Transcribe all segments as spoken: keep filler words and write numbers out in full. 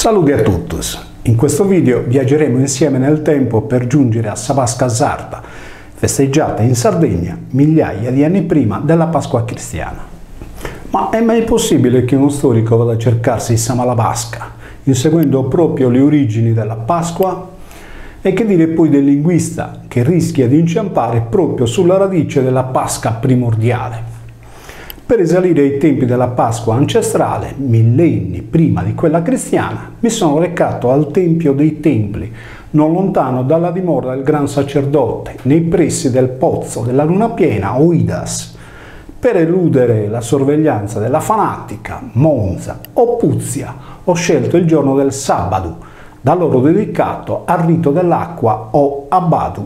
Saludi a tutti! In questo video viaggeremo insieme nel tempo per giungere a Sa Pasca Sarda, festeggiata in Sardegna migliaia di anni prima della Pasqua cristiana. Ma è mai possibile che uno storico vada a cercarsi Sa Pasca, inseguendo proprio le origini della Pasqua? E che dire poi del linguista che rischia di inciampare proprio sulla radice della Pasqua primordiale? Per risalire ai tempi della Pasqua ancestrale, millenni prima di quella cristiana, mi sono recato al Tempio dei Templi, non lontano dalla dimora del Gran Sacerdote, nei pressi del pozzo della luna piena Oidas. Per eludere la sorveglianza della fanatica, Monza o Puzia, ho scelto il giorno del sabato, da loro dedicato al rito dell'acqua o Abbadu.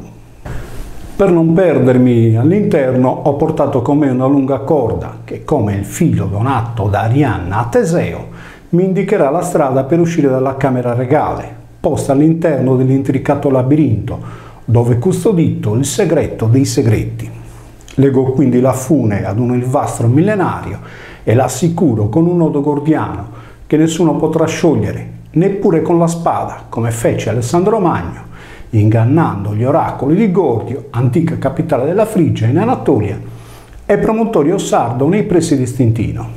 Per non perdermi all'interno ho portato con me una lunga corda che, come il filo donato da Arianna a Teseo, mi indicherà la strada per uscire dalla camera regale, posta all'interno dell'intricato labirinto, dove è custodito il segreto dei segreti. Leggo quindi la fune ad un ilvastro millenario e l'assicuro con un nodo gordiano che nessuno potrà sciogliere, neppure con la spada, come fece Alessandro Magno, ingannando gli oracoli di Gordio, antica capitale della Frigia in Anatolia, e promontorio sardo nei pressi di Stintino.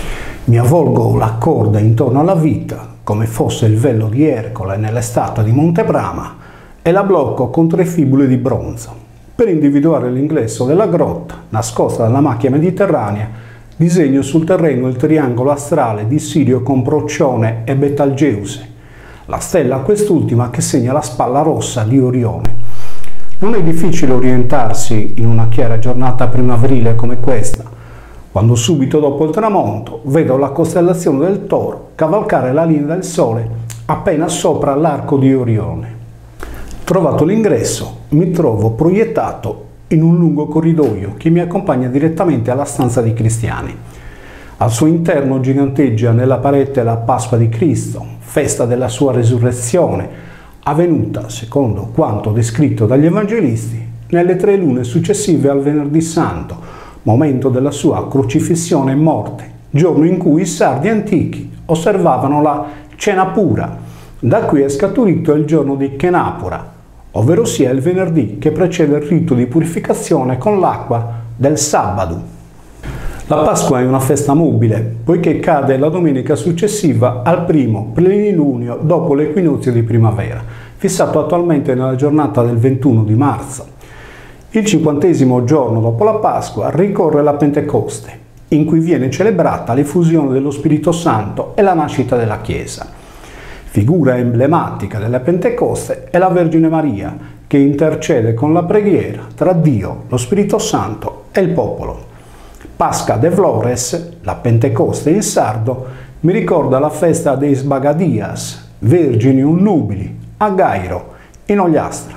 Mi avvolgo la corda intorno alla vita, come fosse il velo di Ercole nelle statue di Montebrama, e la blocco con tre fibule di bronzo. Per individuare l'ingresso della grotta, nascosta dalla macchia mediterranea, disegno sul terreno il triangolo astrale di Sirio con Proccione e Betelgeuse, la stella quest'ultima che segna la spalla rossa di Orione. Non è difficile orientarsi in una chiara giornata primaverile come questa, quando subito dopo il tramonto vedo la costellazione del Toro cavalcare la linea del Sole appena sopra l'arco di Orione. Trovato l'ingresso, mi trovo proiettato in un lungo corridoio che mi accompagna direttamente alla stanza dei cristiani. Al suo interno giganteggia nella parete la Pasqua di Cristo, festa della sua resurrezione, avvenuta, secondo quanto descritto dagli evangelisti, nelle tre lune successive al Venerdì Santo, momento della sua crocifissione e morte, giorno in cui i sardi antichi osservavano la cena pura. Da qui è scaturito il giorno di Chenapura, ovvero sia il venerdì che precede il rito di purificazione con l'acqua del sabato. La Pasqua è una festa mobile, poiché cade la domenica successiva al primo plenilunio dopo l'equinozio di primavera, fissato attualmente nella giornata del ventuno di marzo. Il cinquantesimo giorno dopo la Pasqua ricorre la Pentecoste, in cui viene celebrata l'effusione dello Spirito Santo e la nascita della Chiesa. Figura emblematica della Pentecoste è la Vergine Maria, che intercede con la preghiera tra Dio, lo Spirito Santo e il popolo. Pasca de Flores, la Pentecoste in sardo, mi ricorda la festa dei Sbagadias, vergini unnubili, a Gairo, in Ogliastra.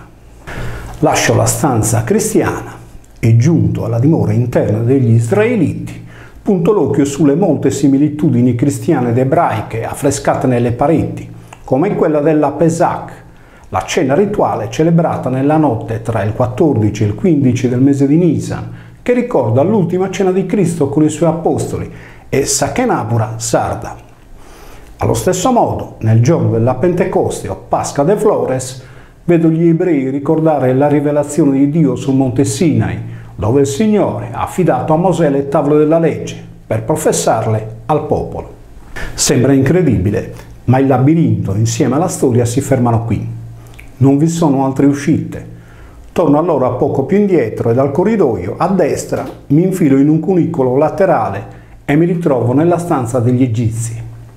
Lascio la stanza cristiana e, giunto alla dimora interna degli israeliti, punto l'occhio sulle molte similitudini cristiane ed ebraiche affrescate nelle pareti, come quella della Pesach, la cena rituale celebrata nella notte tra il quattordici e il quindici del mese di Nisan, che ricorda l'ultima cena di Cristo con i suoi apostoli, e Sa Chenapura sarda. Allo stesso modo, nel giorno della Pentecoste o Pasqua de Flores, vedo gli ebrei ricordare la rivelazione di Dio sul monte Sinai, dove il Signore ha affidato a Mosè le tavole della legge per professarle al popolo. Sembra incredibile, ma il labirinto insieme alla storia si fermano qui. Non vi sono altre uscite. Torno allora poco più indietro e dal corridoio, a destra, mi infilo in un cunicolo laterale e mi ritrovo nella stanza degli egizi.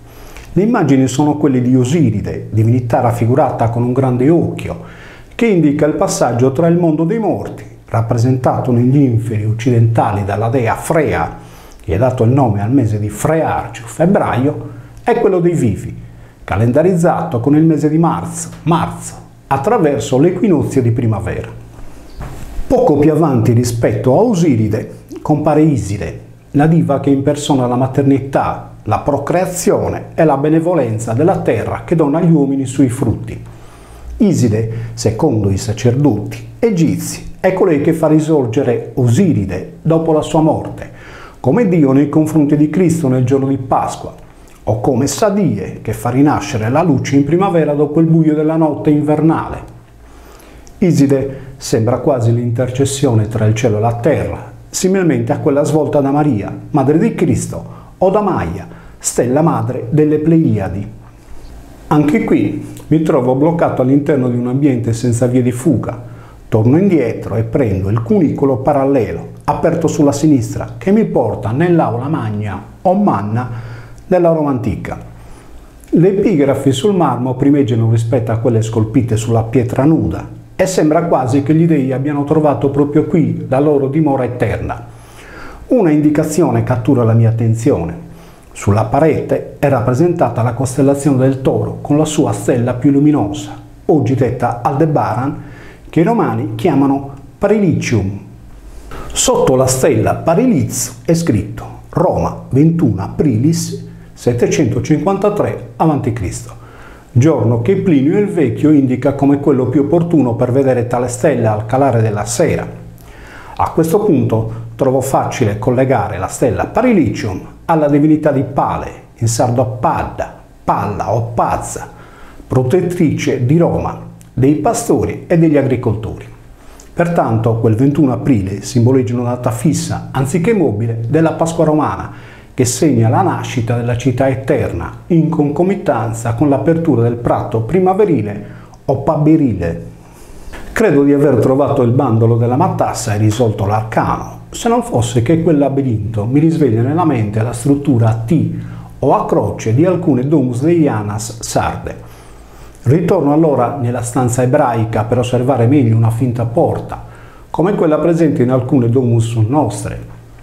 Le immagini sono quelle di Osiride, divinità raffigurata con un grande occhio, che indica il passaggio tra il mondo dei morti, rappresentato negli inferi occidentali dalla dea Frea, che ha dato il nome al mese di Frearch, febbraio, e quello dei vivi, calendarizzato con il mese di marzo, marzo, attraverso l'equinozio di primavera. Poco più avanti rispetto a Osiride compare Iside, la diva che impersona la maternità, la procreazione e la benevolenza della terra che dona agli uomini i suoi frutti. Iside, secondo i sacerdoti egizi, è colei che fa risorgere Osiride dopo la sua morte, come Dio nei confronti di Cristo nel giorno di Pasqua, o come Sadie che fa rinascere la luce in primavera dopo il buio della notte invernale. Iside sembra quasi l'intercessione tra il cielo e la terra, similmente a quella svolta da Maria, madre di Cristo, o da Maia, stella madre delle Pleiadi. Anche qui mi trovo bloccato all'interno di un ambiente senza vie di fuga. Torno indietro e prendo il cunicolo parallelo, aperto sulla sinistra, che mi porta nell'aula magna o manna della Roma antica. Le epigrafi sul marmo primeggiano rispetto a quelle scolpite sulla pietra nuda e sembra quasi che gli dei abbiano trovato proprio qui la loro dimora eterna. Una indicazione cattura la mia attenzione. Sulla parete è rappresentata la costellazione del Toro con la sua stella più luminosa, oggi detta Aldebaran, che i romani chiamano Parilicium. Sotto la stella Pariliz è scritto Roma ventuno Aprilis settecentocinquantatré avanti Cristo, giorno che Plinio il Vecchio indica come quello più opportuno per vedere tale stella al calare della sera. A questo punto trovo facile collegare la stella Parilicium alla divinità di Pale, in sardo Padda, Palla o Pazza, protettrice di Roma, dei pastori e degli agricoltori. Pertanto quel ventuno aprile simboleggia una data fissa, anziché mobile, della Pasqua romana, che segna la nascita della città eterna, in concomitanza con l'apertura del prato primaverile o paberile. Credo di aver trovato il bandolo della matassa e risolto l'arcano, se non fosse che quel labirinto mi risveglia nella mente la struttura a T o a croce di alcune domus deianas sarde. Ritorno allora nella stanza ebraica per osservare meglio una finta porta, come quella presente in alcune domus nostre.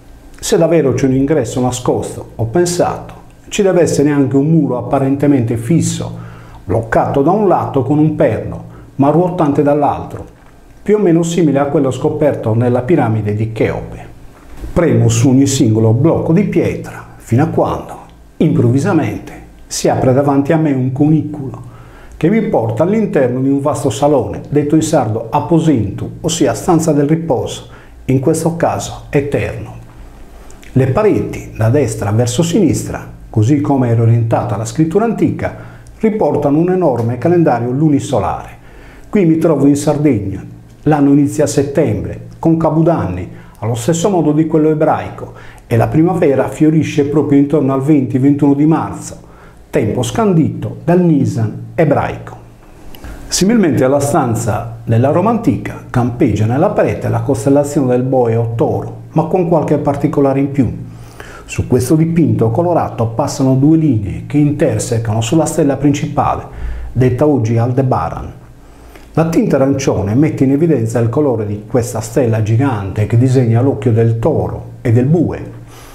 Se davvero c'è un ingresso nascosto, ho pensato, ci deve essere anche un muro apparentemente fisso, bloccato da un lato con un perno, ma ruotante dall'altro, più o meno simile a quello scoperto nella piramide di Cheope. Premo su ogni singolo blocco di pietra, fino a quando, improvvisamente, si apre davanti a me un cunicolo che mi porta all'interno di un vasto salone, detto in sardo aposentu, ossia stanza del riposo, in questo caso eterno. Le pareti, da destra verso sinistra, così come era orientata la scrittura antica, riportano un enorme calendario lunisolare. Qui mi trovo in Sardegna. L'anno inizia a settembre, con Capodanni, allo stesso modo di quello ebraico, e la primavera fiorisce proprio intorno al venti ventuno di marzo, tempo scandito dal Nisan ebraico. Similmente alla stanza della Roma antica, campeggia nella parete la costellazione del Boe o Toro, ma con qualche particolare in più. Su questo dipinto colorato passano due linee che intersecano sulla stella principale, detta oggi Aldebaran. La tinta arancione mette in evidenza il colore di questa stella gigante che disegna l'occhio del toro e del bue.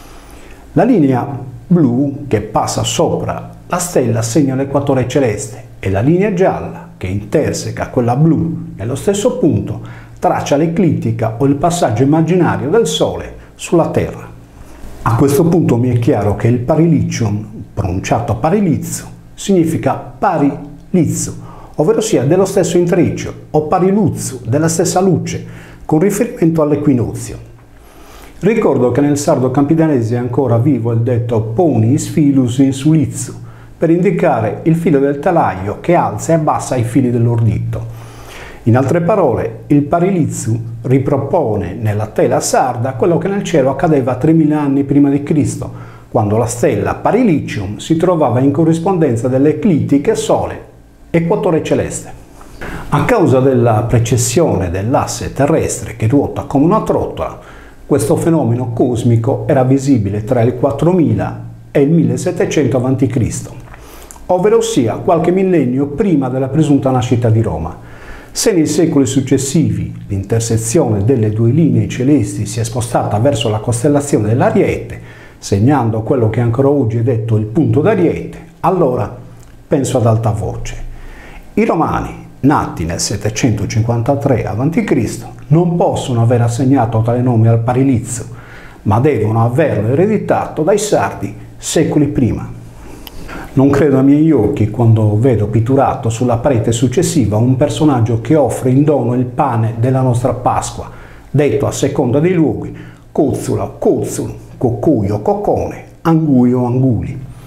La linea blu che passa sopra la stella segna l'equatore celeste e la linea gialla che interseca quella blu nello stesso punto traccia l'eclittica o il passaggio immaginario del Sole sulla Terra. A questo punto mi è chiaro che il Parilicium, pronunciato Parilizzo, significa parilizzo, ovvero sia dello stesso intreccio, o pariluzzo, della stessa luce, con riferimento all'equinozio. Ricordo che nel sardo campidanese è ancora vivo il detto ponis filus insulizzo, per indicare il filo del telaio che alza e abbassa i fili dell'ordito. In altre parole, il parilizzo ripropone nella tela sarda quello che nel cielo accadeva tremila anni prima di Cristo, quando la stella Parilicium si trovava in corrispondenza delle eclittiche Sole, equatore celeste. A causa della precessione dell'asse terrestre che ruota come una trottola, questo fenomeno cosmico era visibile tra il quattromila e il millesettecento avanti Cristo, ovvero sia qualche millennio prima della presunta nascita di Roma. Se nei secoli successivi l'intersezione delle due linee celesti si è spostata verso la costellazione dell'Ariete, segnando quello che ancora oggi è detto il punto d'Ariete, allora penso ad alta voce. I Romani, nati nel settecentocinquantatré avanti Cristo, non possono aver assegnato tale nome al Parilizzo, ma devono averlo ereditato dai Sardi secoli prima. Non credo ai miei occhi quando vedo pitturato sulla parete successiva un personaggio che offre in dono il pane della nostra Pasqua, detto a seconda dei luoghi Cozzula, Cozzulu, Coccuio, Coccone, Anguio, Anguli.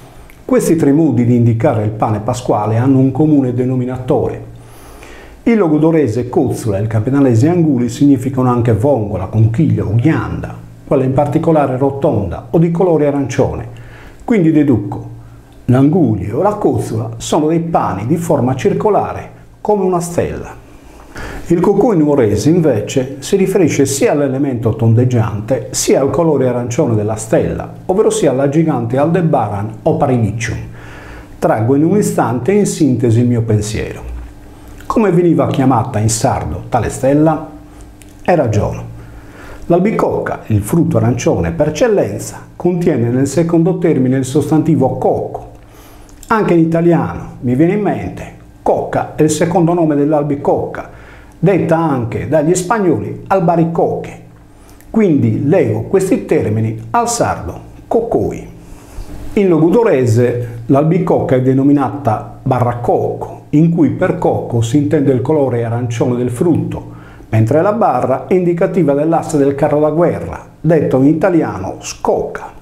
Questi tre modi di indicare il pane pasquale hanno un comune denominatore. Il logudorese cozzola e il campionalese anguli significano anche vongola, conchiglia o ghianda, quella in particolare rotonda o di colore arancione. Quindi deduco, l'angulio o la cozzola sono dei pani di forma circolare, come una stella. Il cocco nuorese invece si riferisce sia all'elemento tondeggiante sia al colore arancione della stella, ovvero sia alla gigante Aldebaran o Parilicium. Traggo in un istante in sintesi il mio pensiero. Come veniva chiamata in sardo tale stella? E ragiono. L'albicocca, il frutto arancione per eccellenza, contiene nel secondo termine il sostantivo cocco. Anche in italiano mi viene in mente cocca è il secondo nome dell'albicocca, detta anche dagli spagnoli albaricoche. Quindi lego questi termini al sardo coccoi. In logudorese l'albicocca è denominata barracocco, in cui per cocco si intende il colore arancione del frutto, mentre la barra è indicativa dell'asse del carro da guerra, detto in italiano scocca.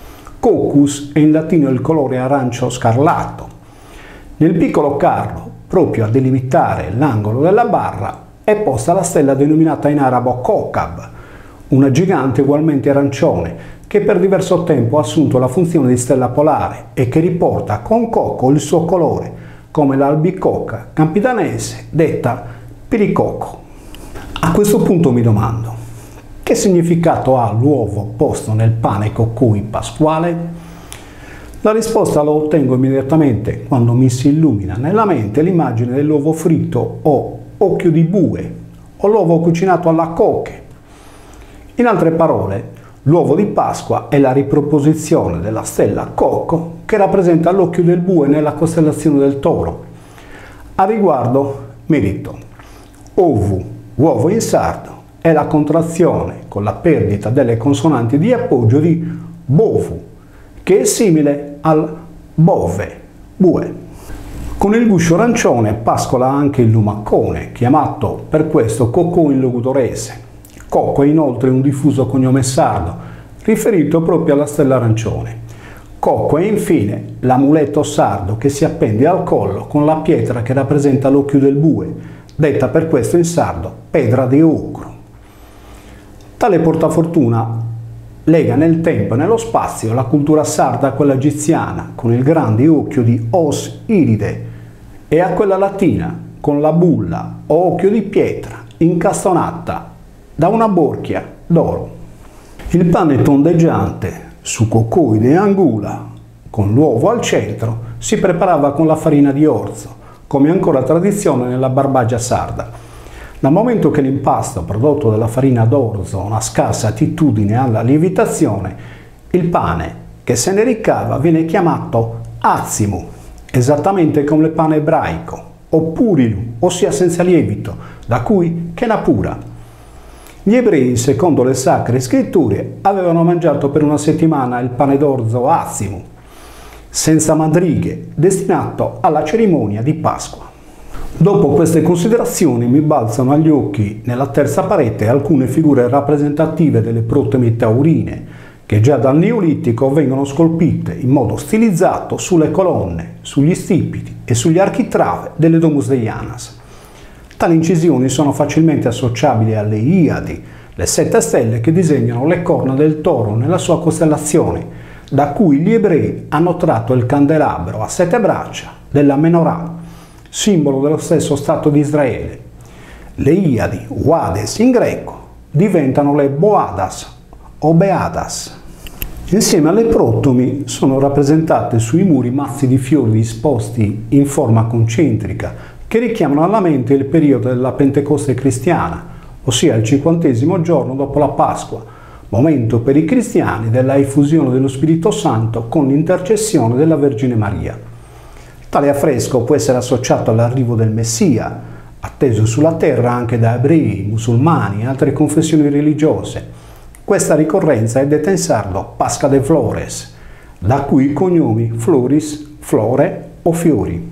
Coccus è in latino il colore arancio scarlatto. Nel piccolo carro, proprio a delimitare l'angolo della barra, è posta la stella denominata in arabo Kokab, una gigante ugualmente arancione che per diverso tempo ha assunto la funzione di stella polare e che riporta con cocco il suo colore, come l'albicocca campidanese detta piricocco. A questo punto mi domando, che significato ha l'uovo posto nel pane coccoi pasquale? La risposta la ottengo immediatamente quando mi si illumina nella mente l'immagine dell'uovo fritto o occhio di bue o l'uovo cucinato alla coche. In altre parole, l'uovo di Pasqua è la riproposizione della stella Cocco che rappresenta l'occhio del bue nella costellazione del Toro. A riguardo merito, ovu, uovo in sardo, è la contrazione con la perdita delle consonanti di appoggio di bovu, che è simile al bove, bue. Con il guscio arancione pascola anche il lumaccone, chiamato per questo cocco in logudorese. Cocco è inoltre un diffuso cognome sardo, riferito proprio alla stella arancione. Cocco è infine l'amuleto sardo che si appende al collo con la pietra che rappresenta l'occhio del bue, detta per questo in sardo pedra de ocro. Tale portafortuna lega nel tempo e nello spazio la cultura sarda a quella egiziana, con il grande occhio di Os Iride, e a quella latina, con la bulla o occhio di pietra incastonata da una borchia d'oro. Il pane tondeggiante, su coccoide e angula, con l'uovo al centro, si preparava con la farina di orzo, come ancora tradizione nella Barbagia sarda. Dal momento che l'impasto prodotto dalla farina d'orzo ha una scarsa attitudine alla lievitazione, il pane che se ne ricava viene chiamato azimu, esattamente come il pane ebraico, o purilu, ossia senza lievito, da cui kenapura. Gli ebrei, secondo le sacre scritture, avevano mangiato per una settimana il pane d'orzo azimu, senza madrighe, destinato alla cerimonia di Pasqua. Dopo queste considerazioni mi balzano agli occhi nella terza parete alcune figure rappresentative delle protemi taurine, che già dal Neolitico vengono scolpite in modo stilizzato sulle colonne, sugli stipiti e sugli architrave delle Domus Deianas. Tali incisioni sono facilmente associabili alle Iadi, le sette stelle che disegnano le corna del toro nella sua costellazione, da cui gli ebrei hanno tratto il candelabro a sette braccia della Menorah, simbolo dello stesso Stato di Israele. Le Iadi, Uades in greco, diventano le Boadas o Beadas. Insieme alle protomi sono rappresentate sui muri mazzi di fiori disposti in forma concentrica che richiamano alla mente il periodo della Pentecoste cristiana, ossia il cinquantesimo giorno dopo la Pasqua, momento per i cristiani della effusione dello Spirito Santo con l'intercessione della Vergine Maria. Tale affresco può essere associato all'arrivo del Messia, atteso sulla terra anche da ebrei, musulmani e altre confessioni religiose. Questa ricorrenza è detta in sardo Pasca de Flores, da cui i cognomi Floris, Flore o Fiori.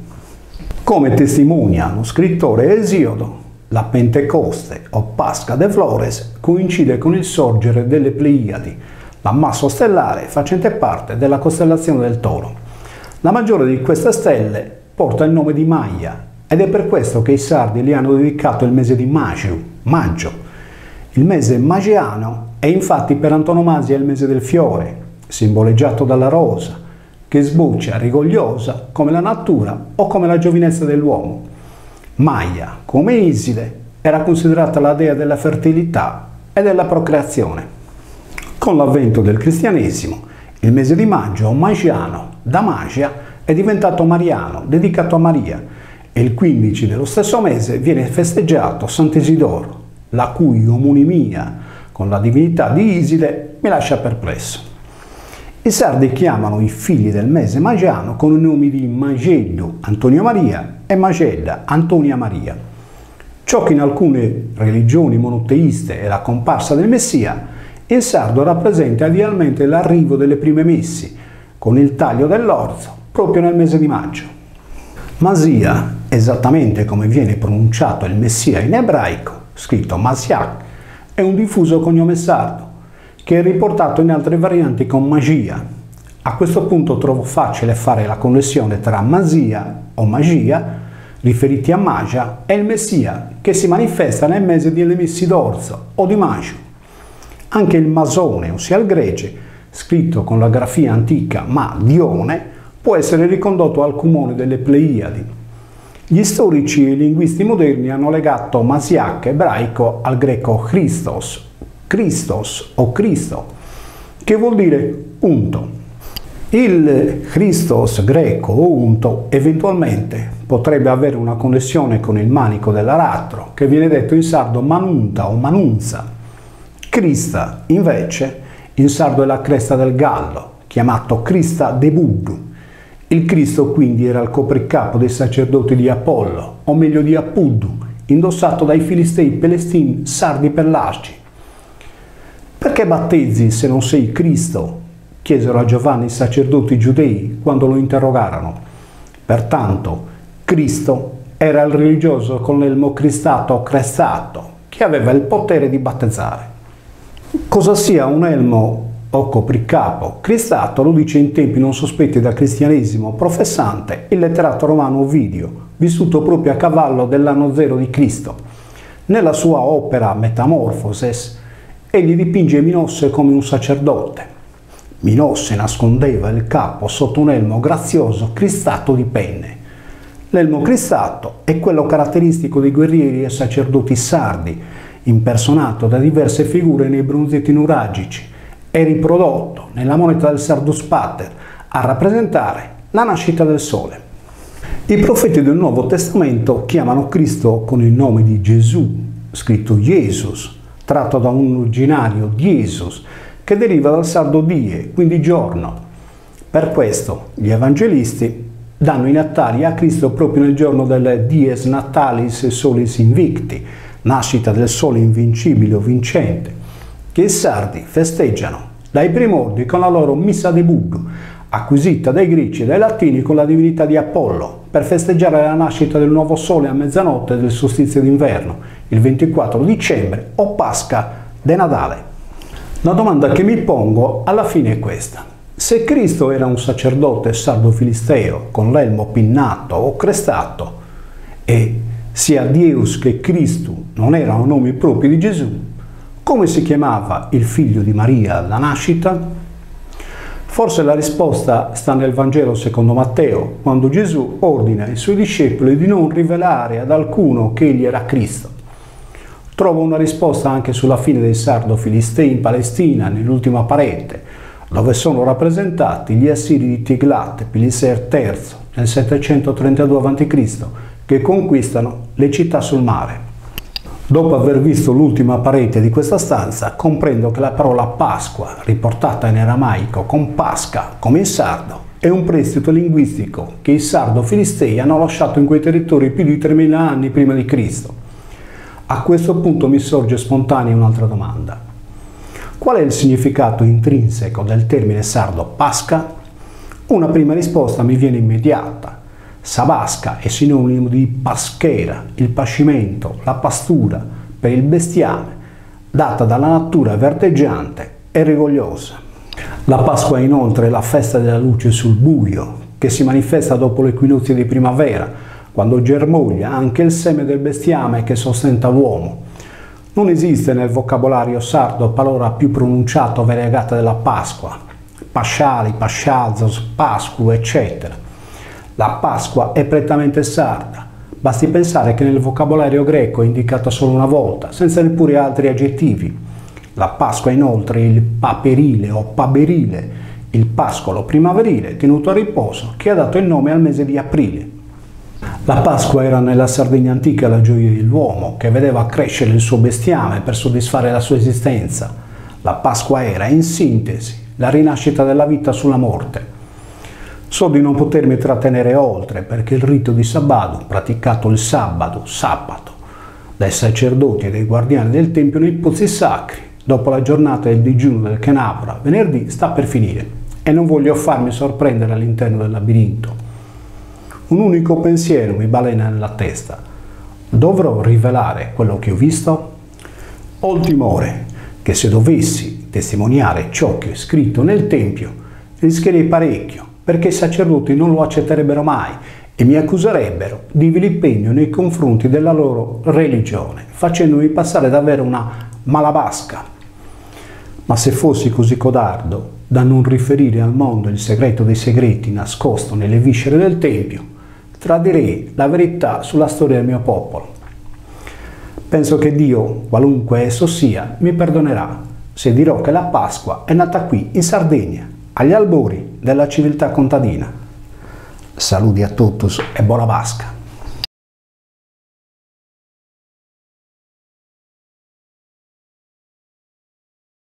Come testimonia lo scrittore Esiodo, la Pentecoste o Pasca de Flores coincide con il sorgere delle Pleiadi, l'ammasso stellare facente parte della costellazione del Toro. La maggiore di queste stelle porta il nome di Maia ed è per questo che i sardi gli hanno dedicato il mese di maggio, maggio. Il mese magiano è infatti per antonomasia il mese del fiore, simboleggiato dalla rosa, che sboccia rigogliosa come la natura o come la giovinezza dell'uomo. Maia, come Iside, era considerata la dea della fertilità e della procreazione. Con l'avvento del cristianesimo, il mese di maggio, magiano, da magia, è diventato mariano, dedicato a Maria, e il quindici dello stesso mese viene festeggiato Sant'Isidoro, la cui omonimia con la divinità di Iside mi lascia perplesso. I sardi chiamano i figli del mese magiano con i nomi di Magello, Antonio Maria, e Magella, Antonia Maria. Ciò che in alcune religioni monoteiste è la comparsa del Messia, il sardo rappresenta idealmente l'arrivo delle prime messi, con il taglio dell'orzo, proprio nel mese di maggio. Masia, esattamente come viene pronunciato il Messia in ebraico, scritto Masiach, è un diffuso cognome sardo, che è riportato in altre varianti con magia. A questo punto trovo facile fare la connessione tra masia o magia, riferiti a magia, e il Messia, che si manifesta nel mese delle messi d'orzo o di maggio. Anche il masone, ossia il grece, scritto con la grafia antica ma dione, può essere ricondotto al cumone delle Pleiadi. Gli storici e i linguisti moderni hanno legato Masiach ebraico al greco Christos, Christos o Cristo, che vuol dire unto. Il Christos greco o unto eventualmente potrebbe avere una connessione con il manico dell'aratro, che viene detto in sardo manunta o manunza. Crista, invece, in sardo è la cresta del gallo, chiamato Crista de Buddu. Il Cristo quindi era il copricapo dei sacerdoti di Apollo, o meglio di Apuddu, indossato dai filistei pelestini sardi pelasgi. Perché battezzi se non sei Cristo? Chiesero a Giovanni i sacerdoti giudei quando lo interrogarono. Pertanto, Cristo era il religioso con l'elmo cristato o crestato, che aveva il potere di battezzare. Cosa sia un elmo o copricapo cristato lo dice in tempi non sospetti dal cristianesimo professante il letterato romano Ovidio, vissuto proprio a cavallo dell'anno zero di Cristo. Nella sua opera Metamorfoses, egli dipinge Minosse come un sacerdote. Minosse nascondeva il capo sotto un elmo grazioso cristato di penne. L'elmo cristato è quello caratteristico dei guerrieri e sacerdoti sardi, impersonato da diverse figure nei bronzetti nuragici e riprodotto nella moneta del Sardus Pater a rappresentare la nascita del sole. I profeti del Nuovo Testamento chiamano Cristo con il nome di Gesù, scritto Jesus, tratto da un originario Jesus, che deriva dal sardo die, quindi giorno. Per questo gli evangelisti danno i natali a Cristo proprio nel giorno del Dies Natalis Solis Invicti, nascita del sole invincibile o vincente, che i sardi festeggiano dai primordi con la loro Missa de Buddu, acquisita dai greci e dai latini con la divinità di Apollo, per festeggiare la nascita del nuovo sole a mezzanotte del solstizio d'inverno, il ventiquattro dicembre o Pasca de Natale. La domanda che mi pongo alla fine è questa: se Cristo era un sacerdote sardo filisteo con l'elmo pinnato o crestato e sia Deus che Cristo non erano nomi propri di Gesù, come si chiamava il figlio di Maria alla nascita? Forse la risposta sta nel Vangelo secondo Matteo, quando Gesù ordina ai suoi discepoli di non rivelare ad alcuno che egli era Cristo. Trovo una risposta anche sulla fine dei sardo filistei in Palestina, nell'ultima parete, dove sono rappresentati gli assiri di Tiglat-Pileser terzo nel settecentotrentadue avanti Cristo, che conquistano le città sul mare. Dopo aver visto l'ultima parete di questa stanza, comprendo che la parola Pasqua, riportata in aramaico con Pasca come in sardo, è un prestito linguistico che i sardo-filistei hanno lasciato in quei territori più di tremila anni prima di Cristo. A questo punto mi sorge spontanea un'altra domanda. Qual è il significato intrinseco del termine sardo Pasca? Una prima risposta mi viene immediata. Sabasca è sinonimo di paschera, il pascimento, la pastura per il bestiame, data dalla natura verdeggiante e rigogliosa. La Pasqua è inoltre la festa della luce sul buio, che si manifesta dopo l'equinozio di primavera, quando germoglia anche il seme del bestiame che sostenta l'uomo. Non esiste nel vocabolario sardo parola più pronunciata o variegata della Pasqua, pasciali, pascialzos, pascu, eccetera. La Pasqua è prettamente sarda. Basti pensare che nel vocabolario greco è indicata solo una volta, senza neppure altri aggettivi. La Pasqua è inoltre il paperile o paberile, il pascolo primaverile tenuto a riposo, che ha dato il nome al mese di aprile. La Pasqua era nella Sardegna antica la gioia dell'uomo, che vedeva crescere il suo bestiame per soddisfare la sua esistenza. La Pasqua era, in sintesi, la rinascita della vita sulla morte. So di non potermi trattenere oltre, perché il rito di Sabbado, praticato il sabato, sabato, dai sacerdoti e dai guardiani del Tempio nei pozzi sacri, dopo la giornata del digiuno del Kenabra, venerdì, sta per finire, e non voglio farmi sorprendere all'interno del labirinto. Un unico pensiero mi balena nella testa. Dovrò rivelare quello che ho visto? Ho il timore che se dovessi testimoniare ciò che ho scritto nel Tempio, rischierei parecchio, perché i sacerdoti non lo accetterebbero mai e mi accuserebbero di vilipendio nei confronti della loro religione, facendomi passare davvero una malabasca. Ma se fossi così codardo da non riferire al mondo il segreto dei segreti nascosto nelle viscere del Tempio, tradirei la verità sulla storia del mio popolo. Penso che Dio, qualunque esso sia, mi perdonerà se dirò che la Pasqua è nata qui, in Sardegna, agli albori della civiltà contadina. Saluti a tutti e buona Pasqua!